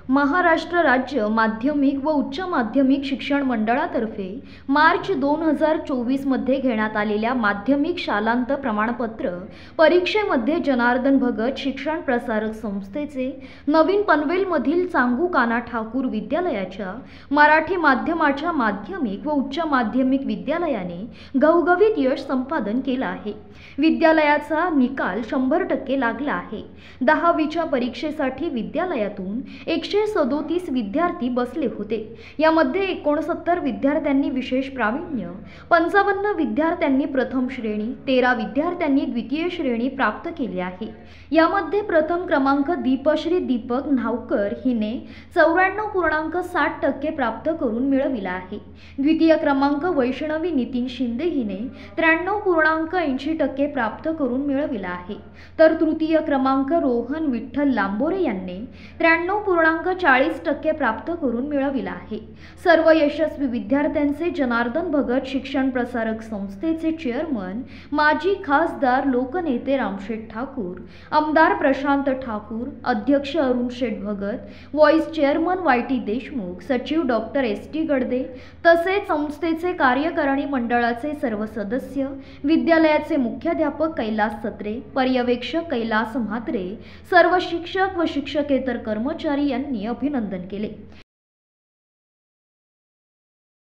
महाराष्ट्र राज्य माध्यमिक व उच्च माध्यमिक शिक्षण मंडळातर्फे मार्च 2024 मध्ये घेण्यात आलेल्या माध्यमिक शालांत प्रमाणपत्र परीक्षेमध्ये जनार्दन भगत शिक्षण प्रसारक संस्थेचे नवीन पनवेलमधील चांगू काना ठाकूर विद्यालयाच्या मराठी माध्यमाच्या माध्यमिक व उच्च माध्यमिक विद्यालयाने घवघवीत यश संपादन केलं आहे। विद्यालयाचा निकाल 100% लागला आहे। 10वीच्या परीक्षेसाठी विद्यालयातून 137 विद्यार्थी बसले होते। यामध्ये 69 विद्यार्थ्यांनी विशेष प्रावीण्य, 55 विद्यार्थ्यांनी प्रथम श्रेणी, 13 विद्यार्थ्यांनी द्वितीय श्रेणी प्राप्त केली आहे। यामध्ये प्रथम क्रमांक दीपश्री दीपक न्हावकर हिने 94.60% प्राप्त करून मिळविला आहे। द्वितीय क्रमांक वैष्णवी नितीन शिंदे हिने 93.80% प्राप्त करून मिळविला आहे। तर तृतीय क्रमांक रोहन विठ्ठल लांबोरे यांनी 93.40% प्राप्त करून मिळविला आहे। सर्व यशस्वी विद्यार्थ्यांचे जनार्दन भगत शिक्षण प्रसारक संस्थेचे चेअरमन माजी खासदार लोकनेते रामशेठ ठाकूर, आमदार प्रशांत ठाकूर, अध्यक्ष Arun Sheth Bhagat, vice chairman YT. Deshmukh, सचिव डॉक्टर एस.टी. गडदे तसेच संस्थेचे कार्यकारिणी मंडळाचे सर्व सदस्य, विद्यालयाचे मुख्याध्यापक कैलास सत्रे, पर्यवेक्षक कैलास म्हात्रे, सर्व शिक्षक व शिक्षकेतर कर्मचारी यांनी अभिनंदन केले।